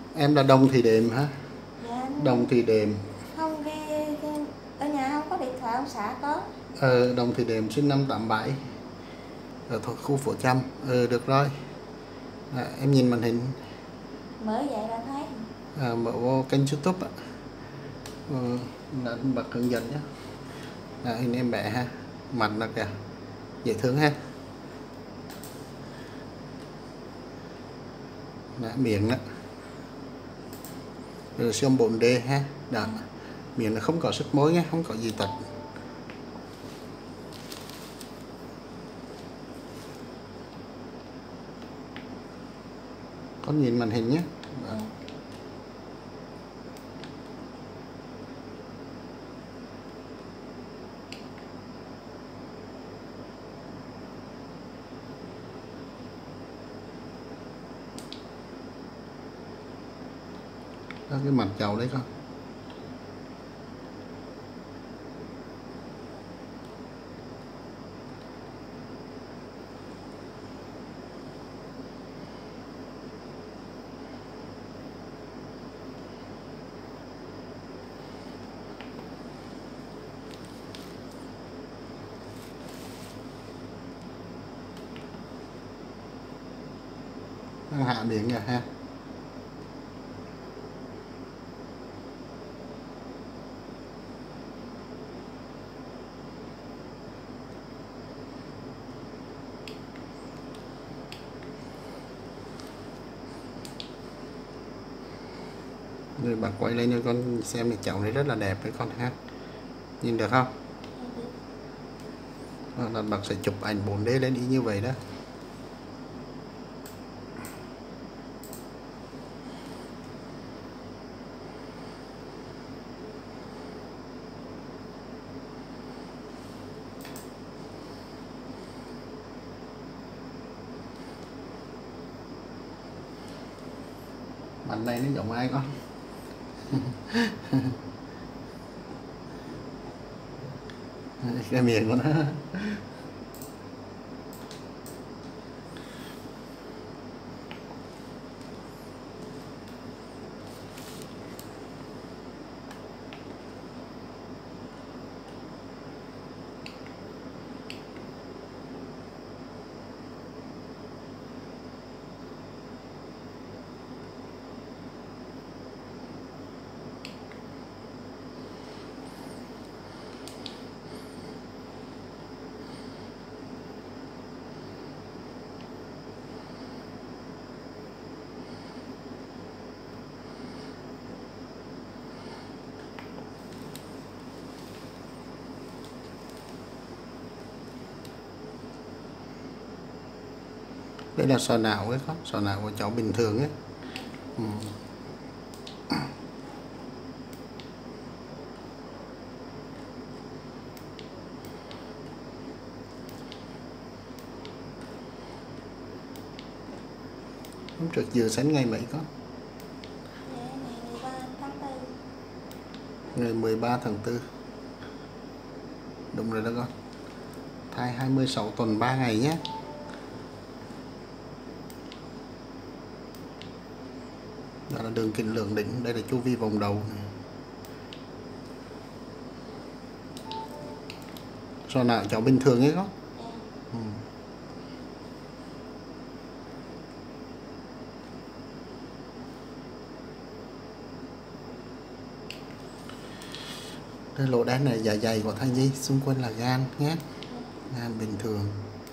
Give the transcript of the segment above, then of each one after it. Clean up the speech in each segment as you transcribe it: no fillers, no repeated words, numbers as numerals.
Em là Đồng Thị Đệm hả? Dạ. Đồng Thị Đệm. Không ghi, ở nhà không có điện thoại ông xã có. Đồng Thị Đệm sinh năm 87 ở thuộc khu Phố Chăm. Được rồi. Em nhìn màn hình. Mới vậy là thấy. Mở vô kênh YouTube ạ. Bật hướng dẫn nhé. Hình em bé ha, mặt là kìa, dễ thương ha. Miệng đó, rồi siêu 4D ha. Đó, miệng nó không có sức mối nhé, không có gì tật. Con nhìn màn hình nhé. Đó. Đó, cái mặt trầu đấy con. Đang hạ miệng kìa ha. Rồi bạn quay lên cho con xem, thì chậu này rất là đẹp với con ha. Nhìn được không? Là bạn sẽ chụp ảnh 4D lên y như vậy đó. Mặt này nó giống ai con? Cái miệng của nó. Đây là sọ não ấy con, sọ não của cháu bình thường ấy. Hôm trước giờ sánh ngày mấy con? Ngày 13 tháng 4. Đúng rồi đó con. Thai 26 tuần 3 ngày nhé. Đó là đường kính lượng đỉnh, đây là chu vi vòng đầu này. Sọ não cháu bình thường ấy con. Cái lỗ đen này dạ dày của thai nhi, xung quanh là gan nhé. Gan bình thường.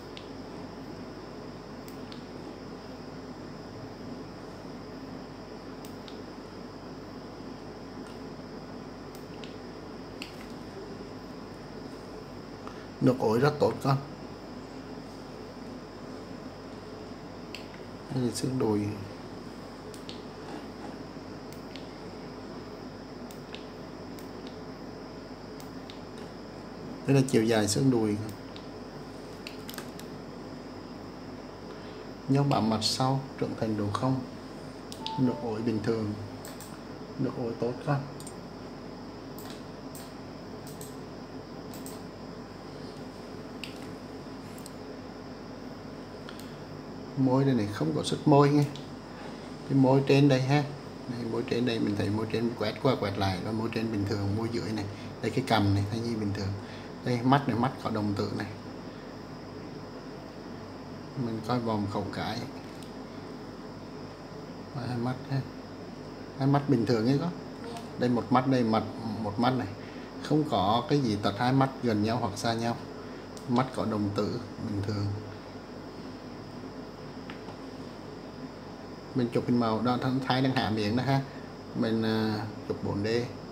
Nước ối rất tốt con. Đây là xương đùi. Đây là chiều dài xương đùi. Nhau bám mặt sau, trưởng thành độ không. Nước ối bình thường. Nước ối tốt con. Môi đây này không có sức môi nghe. Cái môi trên đây ha, đây, môi trên đây mình thấy môi trên quét qua quét lại, và môi trên bình thường, môi dưới này, đây cái cằm này thai nhi bình thường. Đây mắt này, mắt có đồng tử này. Mình coi vòng khẩu cái và hai mắt ha, hai mắt bình thường ấy có. Đây một mắt, đây một mắt này, không có cái gì tật hai mắt gần nhau hoặc xa nhau, mắt có đồng tử bình thường. Mình chụp hình màu đó, thái đang hạ miệng đó ha, mình chụp 4D.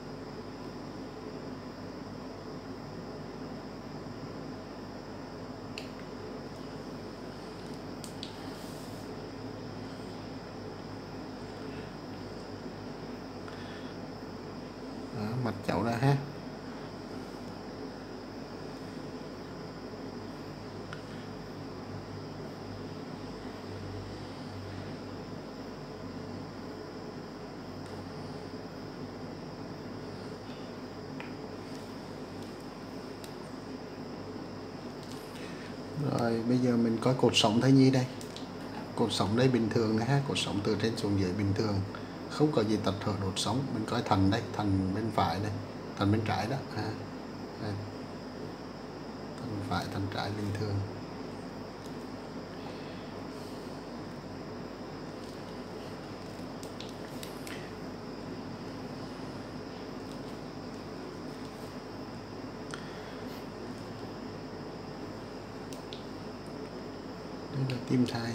Đó, mặt cháu ra ha. Rồi bây giờ mình coi cột sống thai nhi đây. Cột sống đây bình thường này ha, cột sống từ trên xuống dưới bình thường, không có gì tật thở đột sống. Mình coi thần đây, thần bên phải đây, thần bên trái đó ha. Đây. Thần phải, thần trái bình thường. Đây là tim thai.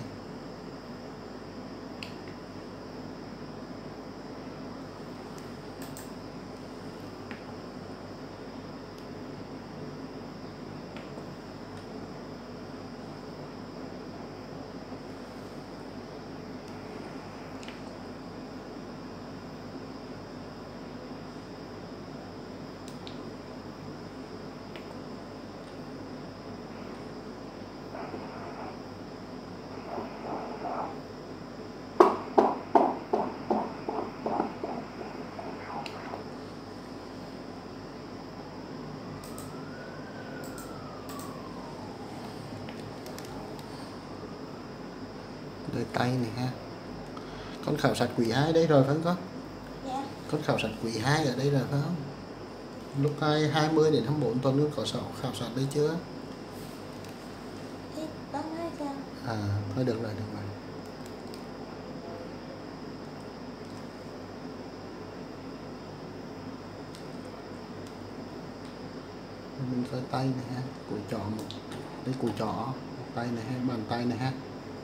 Đây tay này ha. Con khảo sát quý 2 đây rồi phải không con? Dạ. Con khảo sát quý 2 ở đây rồi phải không? Lúc 20 đến 24 tuần nữa có khảo sát đây chưa? Thì bác nói sao? À, thôi được rồi, được rồi. Mình coi tay này ha, cùi trỏ một, đây cùi trỏ, tay này ha, bàn tay này ha.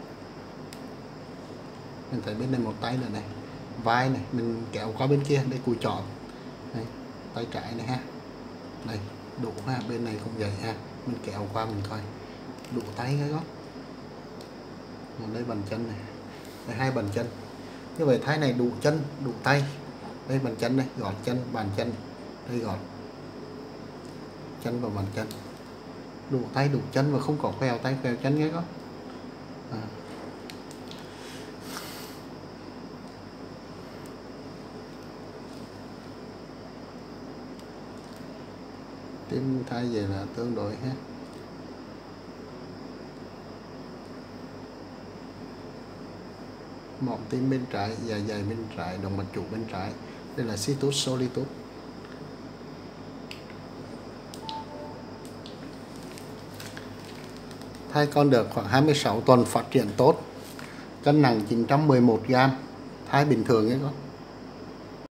Mình thấy bên này một tay nữa này, vai này, mình kéo qua bên kia, đây cùi trỏ, đây, tay trái này ha, đây đủ ha, bên này cũng vậy ha, mình kéo qua mình coi, đủ tay cái đó. Đây bàn chân này, đây hai bàn chân, như vậy thái này đủ chân, đủ tay, đây bàn chân này, gọt chân, bàn chân, đây gọt chân và bàn chân, đủ tay đủ chân và không có khèo tay khèo chân cái đó. À. Tim thai về là tương đối ha. Mỏm tim bên trái, dạ dày bên trái, động mạch chủ bên trái. Đây là situs solitus. Thai con được khoảng 26 tuần, phát triển tốt, cân nặng 911 g, thai bình thường ấy con.